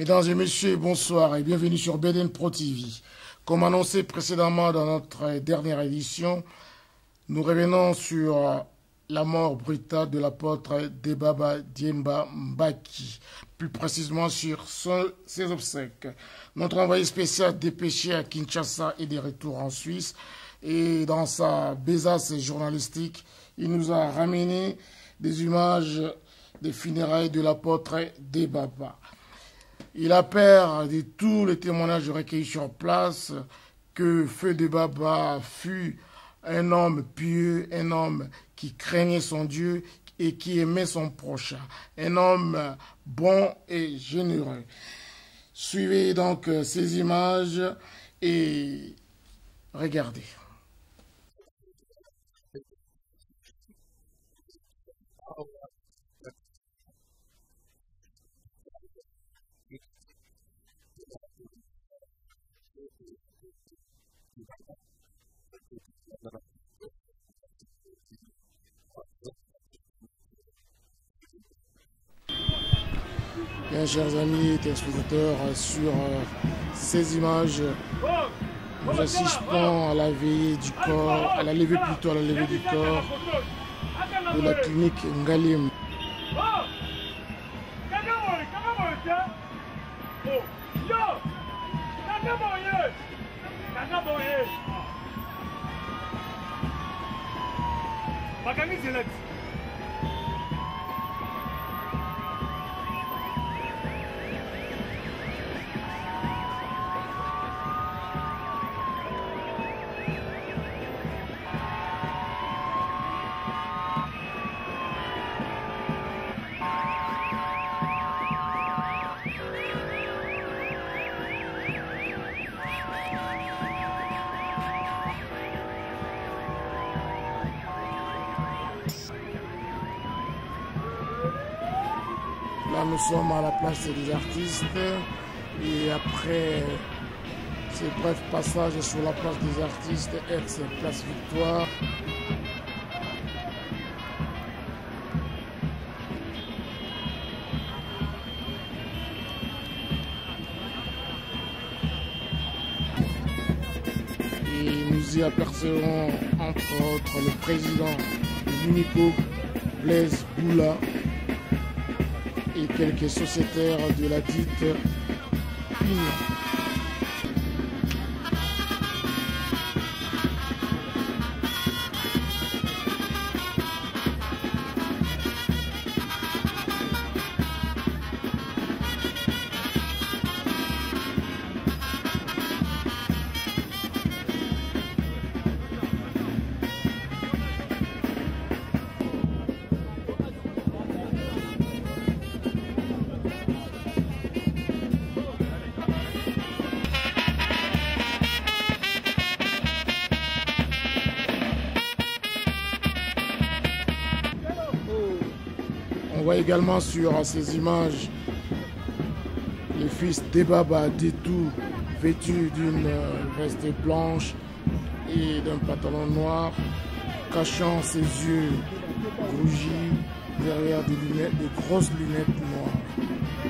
Mesdames et messieurs, bonsoir et bienvenue sur BDN Pro TV. Comme annoncé précédemment dans notre dernière édition, nous revenons sur la mort brutale de l'apôtre Debaba Diemba Mbaki, plus précisément sur ses obsèques. Notre envoyé spécial dépêché à Kinshasa et de retour en Suisse, et dans sa besace journalistique, il nous a ramené des images des funérailles de l'apôtre Debaba. Il appert de tous les témoignages recueillis sur place que Feu Debaba fut un homme pieux, un homme qui craignait son Dieu et qui aimait son prochain, un homme bon et généreux. Suivez donc ces images et regardez. Bien, chers amis téléspectateurs, sur ces images, nous assistons à la veillée du corps, à la levée du corps de la clinique Ngalim. Là, nous sommes à la place des artistes et après ce bref passage sur la place des artistes, ex-place Victoire. Et nous y apercevons entre autres le président de l'UNICO, Blaise Boula, et quelques sociétaires de la dite Union. On voit également sur ces images le fils Debaba Detou vêtu d'une veste blanche et d'un pantalon noir, cachant ses yeux rougis derrière des lunettes, de grosses lunettes noires.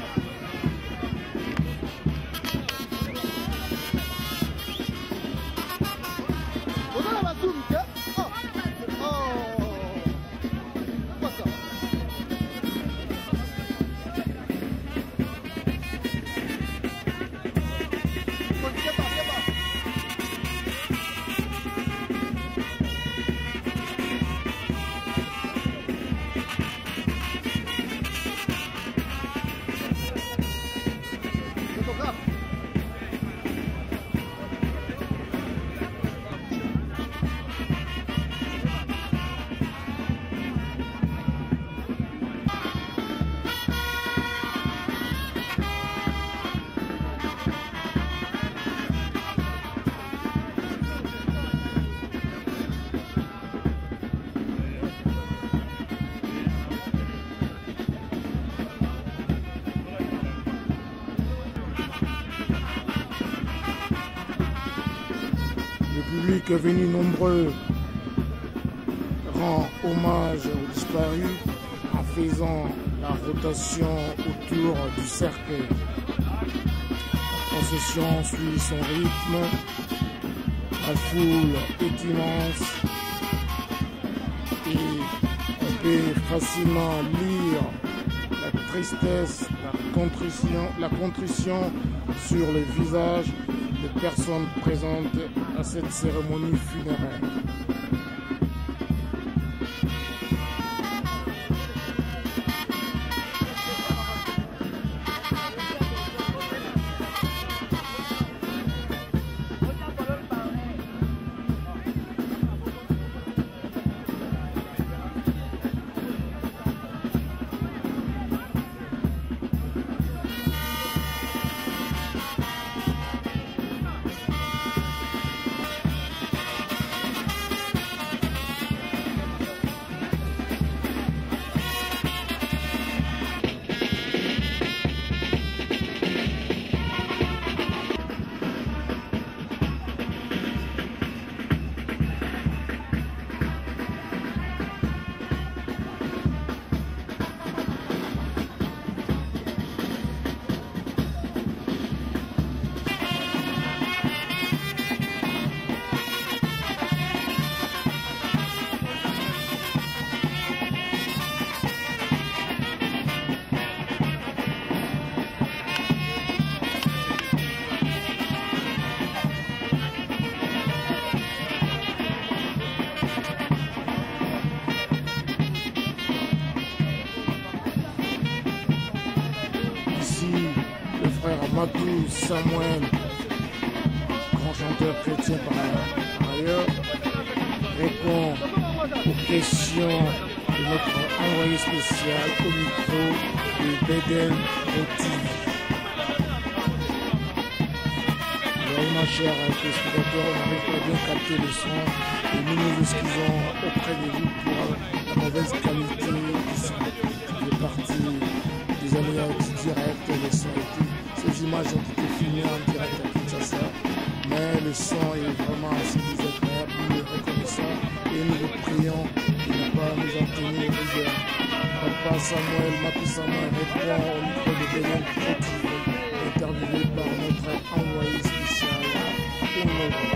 Le public venu nombreux rend hommage aux disparus en faisant la rotation autour du cercueil. procession suit son rythme. La foule est immense et on peut facilement lire la tristesse, la contrition sur le visage des personnes présentes à cette cérémonie funéraire. Matou Samuel, grand chanteur chrétien par ailleurs, répond aux questions de notre envoyé spécial au micro de Beden TV. Ma chère téléspectateur, on n'arrive pas à bien capter le son et nous nous excusons auprès de vous pour la mauvaise qualité du son. Il est parti des aléas du direct, les son ces images ont été filmées en direct à Kinshasa, mais le son est vraiment assez désagréable, nous le reconnaissons et nous vous prions de ne pas nous en tenir rigueur. Papa Samuel, Matou Samuel répond au micro de Beden TV, interviewé par notre envoyé spécial au Nord.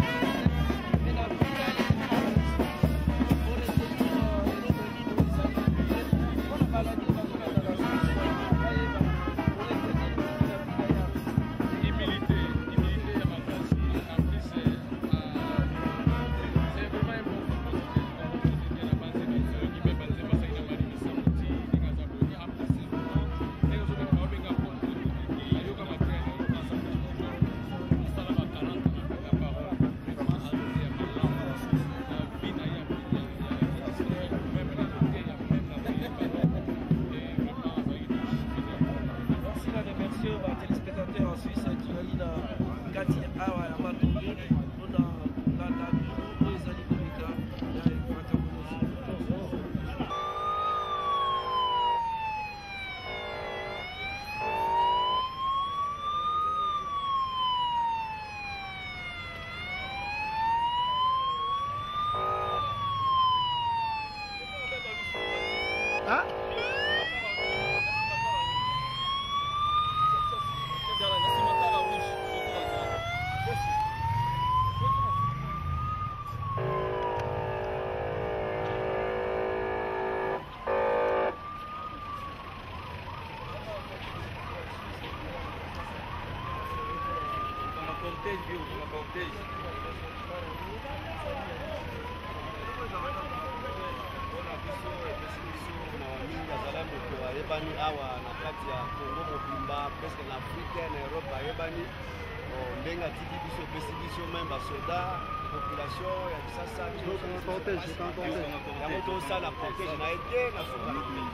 awa na kati ya Congo mobimba presque na Afrique na Europe ayebani ndenga tiki biso pesi biso même basoda population ya kisasa yango tosala protège na ete na soka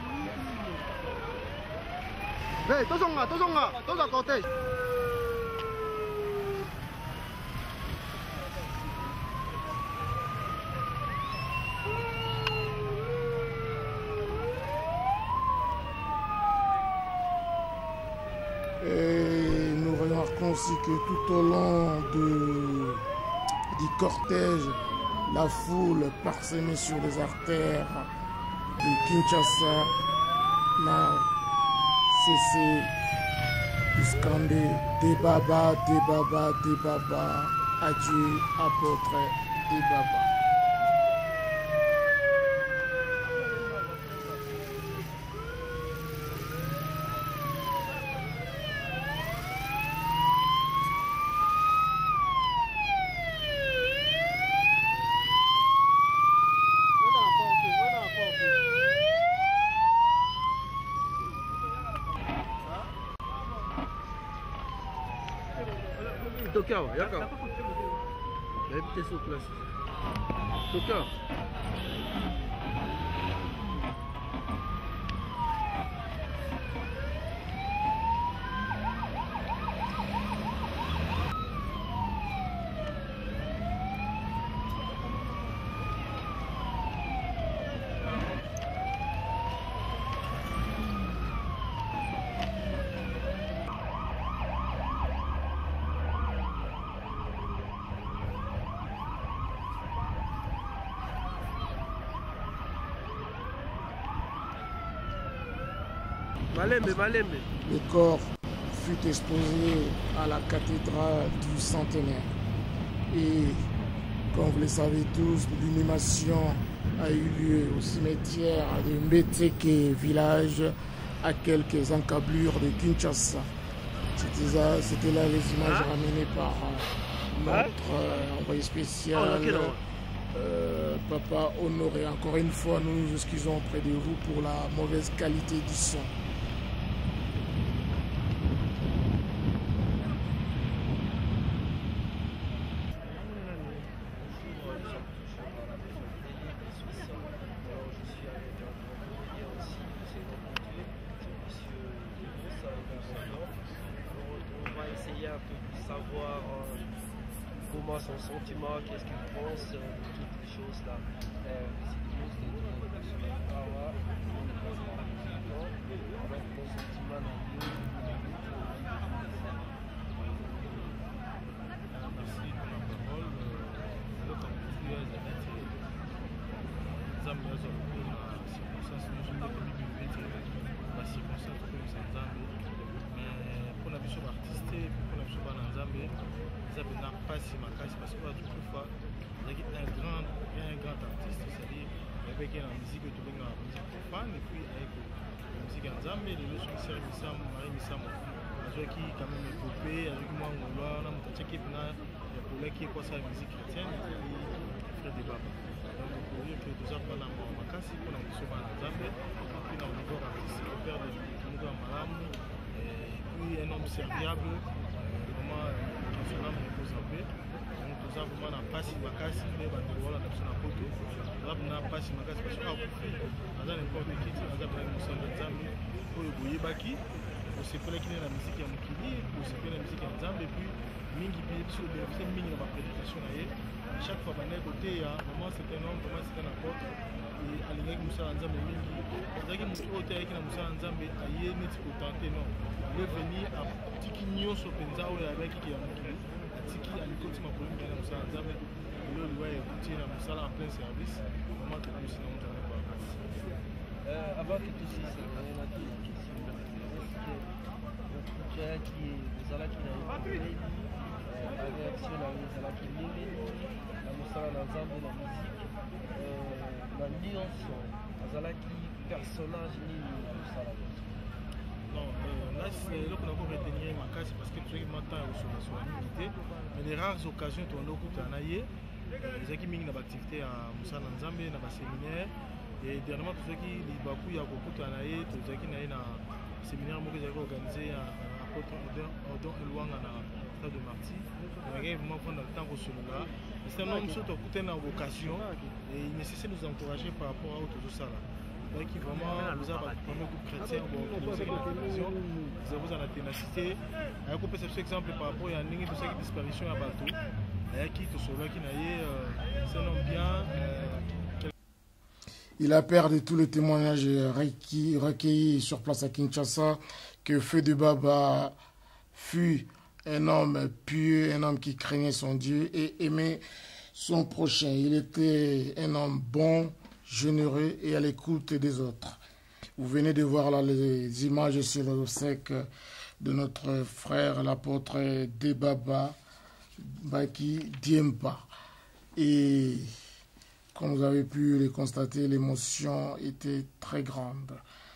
tozonga cortège. Et nous remarquons aussi que tout au long du cortège, la foule parsemée sur les artères de Kinshasa n'a cessé Ils scandaient des babas, adieu apôtre des babas. Tokyo, yaka. Habite sur place. Tokyo. Malembe. Le corps fut exposé à la cathédrale du centenaire. Et comme vous le savez tous, l'inhumation a eu lieu au cimetière de Mbeteke, village à quelques encablures de Kinshasa. C'était là les images ramenées par notre envoyé spécial, Papa Honoré. Encore une fois, nous nous excusons auprès de vous pour la mauvaise qualité du son. Savoir comment son sentiment, qu'est-ce qu'il pense de toutes les choses là. Parce que toutefois, il y a un grand artiste, c'est-à-dire avec la musique de la musique profane et puis avec la musique en Zambie, les leçons qui servent Marie Missamo, avec qui quand même est coupé, avec moi on voit, on a qui est quoi ça, la musique chrétienne, et frère des babas. Donc pour dire que tout ça pendant ma casse, pour la mission en Zambie, puis dans le niveau artistique, le père de Kimuga Maram, et puis un homme serviable, vraiment son âme repose en paix. Nous avons na pasi makasi mais bandola na sona poto nous na pasi makasi parce que akufi aza n'importe qui aza bana musala nzambe oyo boyebaki osepela kine na musique ya mokili osepela na musique ya nzambe puis mingi biso bénéficie mingi na baprédication na ye chaque fois banaye côté ya vraiment c'est un homme vraiment c'est un apôtre et alingaki musala nzambe mingi azalaki motu oyo te ayaki na musala nzambe aye neti kotante non le veni atiki nyonso mpenza oyo ayabaki ya mokili atiki alikoti makolongi na musala nzambe lelo liwa ekuti na musala en plein service vraiment tokosi na moto yango bakasi. Avant que tout ça, on a dit la question qui ezalaki na ebeli réaction na ezalaki ndenge nini na mosala na nzambe na musique na nyonso azalaki personnage nini na mosala non là c'est là qu'on a retenir makasi parce que tu es maintenant au sur la unité mais les rares occasions tu en okuta na ye ezaki mingi na activité ya mosala na nzambe na ba séminaire et dernièrement tout qui libaku ya kokuta na ye tozaki na ye na séminaire moko ezalaki organisé à apôtre Odon Elwanga na stade de Marty on a vraiment prendre le temps pour celui-là c'est un homme surtout okuta na vocation et il nécessite nous encourager par rapport à autre ça là qui vraiment nous a parlé de chrétiens bon nous avons la ténacité avec un peu cet exemple par rapport à une disparition à bateau qui te sauve qui naïe c'est un homme bien. Il a perdu tous les témoignages recueillis sur place à Kinshasa que Feu de Baba fut un homme pieux, un homme qui craignait son Dieu et aimait son prochain. Il était un homme bon, généreux et à l'écoute des autres. Vous venez de voir là les images sur le sec de notre frère l'apôtre Debaba Baki Diemba. Et comme vous avez pu le constater, l'émotion était très grande.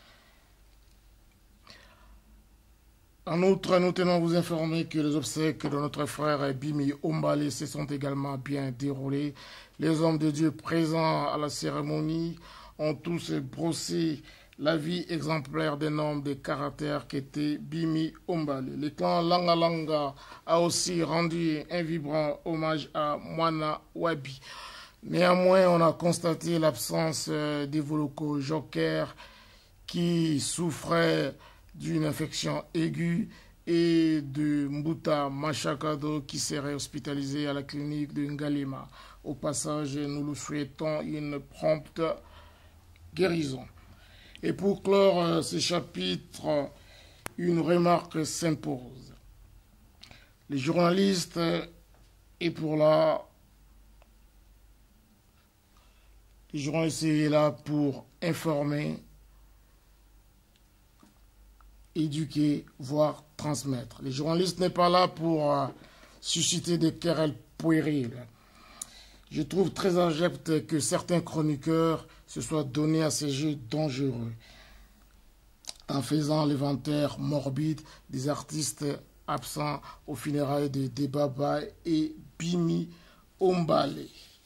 En outre, nous tenons à vous informer que les obsèques de notre frère Bimi Ombale se sont également bien déroulées. Les hommes de Dieu présents à la cérémonie ont tous brossé la vie exemplaire d'un homme de caractère qui était Bimi Ombale. Le clan Langa Langa a aussi rendu un vibrant hommage à Mwana Wabi. Néanmoins, on a constaté l'absence d'Evoloko Joker qui souffrait d'une infection aiguë et de Mbuta Machakado qui serait hospitalisé à la clinique de Ngalema. Au passage, nous lui souhaitons une prompte guérison. Et pour clore ce chapitre, une remarque s'impose. Les journalistes est là pour informer, éduquer, voire transmettre. Les journalistes n'est pas là pour susciter des querelles puériles. Je trouve très abject que certains chroniqueurs se soient donnés à ces jeux dangereux en faisant l'inventaire morbide des artistes absents aux funérailles de Debaba et Bimi Ombale.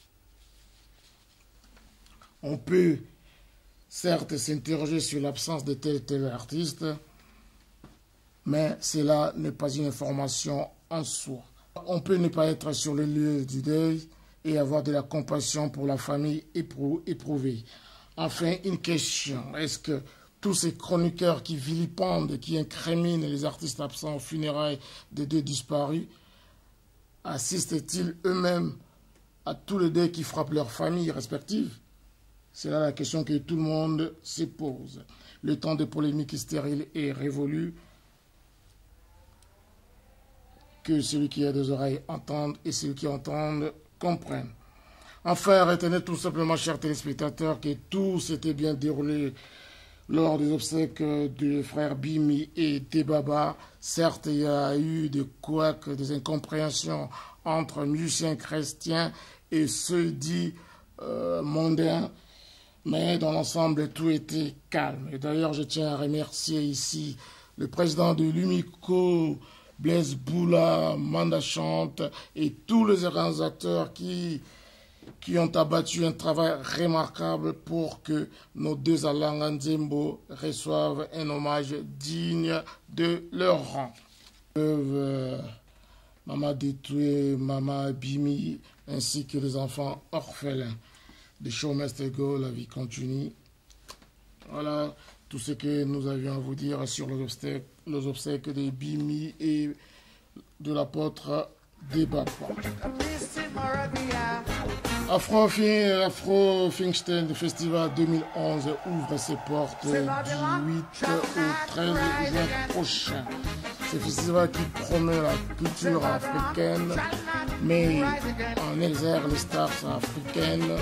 On peut certes s'interroger sur l'absence de tel artiste, mais cela n'est pas une information en soi. On peut ne pas être sur le lieu du deuil et avoir de la compassion pour la famille éprouvée. Enfin, une question. Est-ce que tous ces chroniqueurs qui vilipendent, qui incriminent les artistes absents aux funérailles des deux disparus, assistent-ils eux-mêmes à tous les deuils qui frappent leurs familles respectives? C'est là la question que tout le monde se pose. Le temps de polémique stérile est révolu. Que celui qui a des oreilles entende et celui qui entende comprenne. Enfin, retenez tout simplement, chers téléspectateurs, que tout s'était bien déroulé lors des obsèques de frères Bimi et Debaba. Certes, il y a eu des couacs, des incompréhensions entre musiciens chrétiens et ceux dits mondains, mais dans l'ensemble, tout était calme. Et d'ailleurs, je tiens à remercier ici le président de l'UMICO, Blaise Boula, Manda Chante et tous les organisateurs qui ont abattu un travail remarquable pour que nos deux Alanga Nzembo reçoivent un hommage digne de leur rang. Maman Détoué, Maman Bimi, ainsi que les enfants orphelins. The show must go, la vie continue. Voilà tout ce que nous avions à vous dire sur les obsèques de Bimi et de l'apôtre Debaba. Afro Pfingsten Festival 2011 ouvre ses portes du 8 au 13 juin prochain. Ce festival qui promeut la culture africaine, mais en exerce les stars africaines.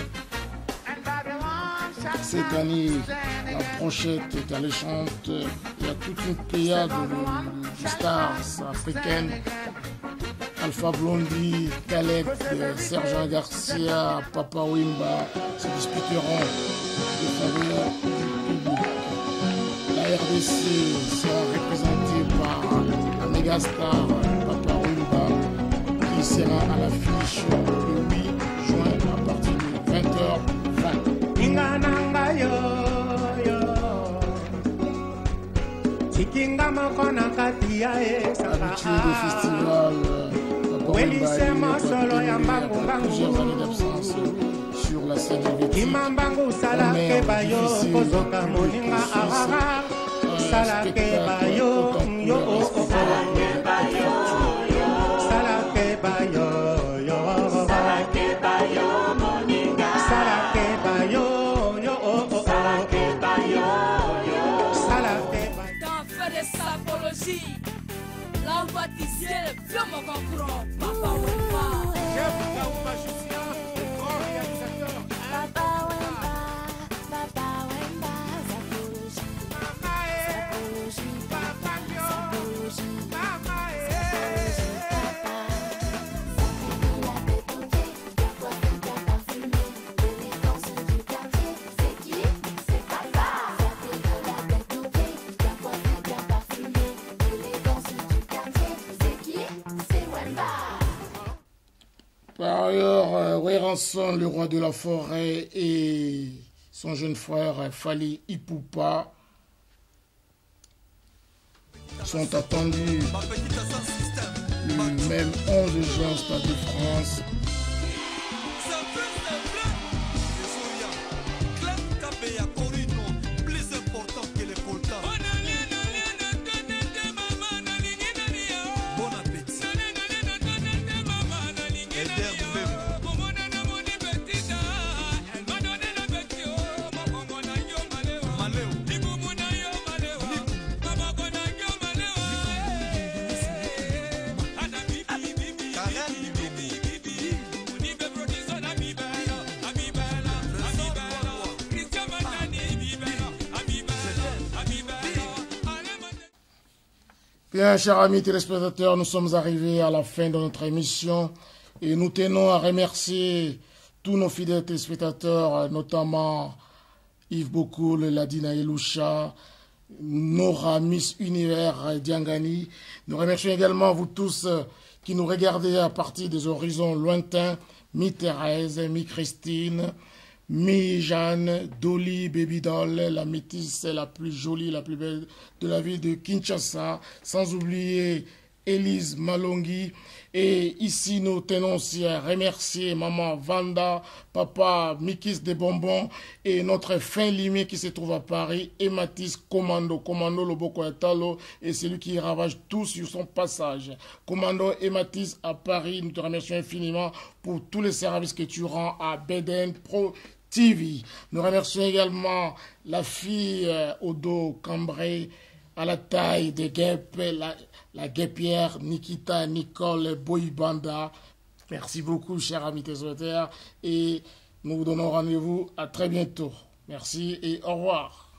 Cette année, la brochette est alléchante. Il y a toute une pléiade de stars africaines. Alpha Blondy, Khaled, Sergent Garcia, Papa Wimba se disputeront les faveurs du public. La RDC sera représentée par la mégastar Papa Wimba qui sera à l'affiche le 8 juin à partir de 20h20. Habitué des festivals, plusieurs années d'absence sur la scène helvétique. On est difficile de public suisse, spectacle autant là on va tisser le vieux concurrent, Papa Wemba. Chef Kaou magicien, le grand réalisateur. Papa Wemba, Zapologie. Papa Wemba, Samson, le roi de la forêt, et son jeune frère Fali Ipupa sont attendus le même 11 juin au Stade de France. Bien, chers amis téléspectateurs, nous sommes arrivés à la fin de notre émission et nous tenons à remercier tous nos fidèles téléspectateurs, notamment Yves Bokoul, Ladina Eloucha, Nora, Miss Univers Diangani. Nous remercions également vous tous qui nous regardez à partir des horizons lointains, Mi-Thérèse, Mi-Christine, Mi-Jeanne, Dolly, Baby Doll, la métisse la plus jolie, la plus belle de la ville de Kinshasa, sans oublier Élise Malongi. Et ici, nous tenons aussi à remercier maman Vanda, papa Mikis des Bonbons et notre fin limé qui se trouve à Paris, et Mathis Commando Loboko Etalo, et celui qui ravage tout sur son passage. Commando et Mathis à Paris, nous te remercions infiniment pour tous les services que tu rends à BDN Pro TV. Nous remercions également la fille au dos cambré, à la taille de guêpe, la guêpière Nikita Nicole Boybanda. Merci beaucoup, chers amis téléspectateurs, et nous vous donnons rendez-vous à très bientôt. Merci et au revoir.